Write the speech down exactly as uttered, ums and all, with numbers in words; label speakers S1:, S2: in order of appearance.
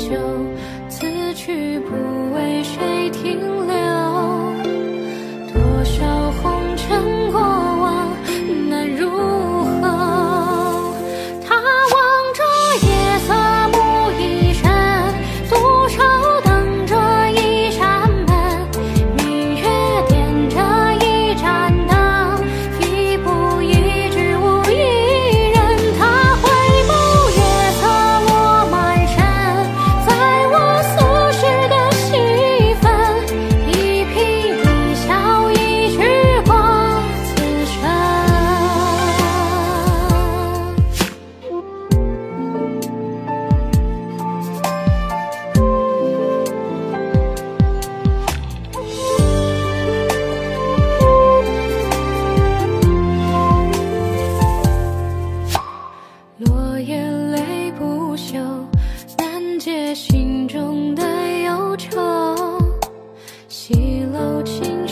S1: 休，此去不为谁停留。多少红尘过往难入喉，他望着夜色幕一身，独守等着一扇门，明月点着一盏灯，一步一直无一人。他回眸夜色落满身，在我俗世的戏份，一颦一笑一句过此生。落叶泪不休，难解心中的忧愁。西楼青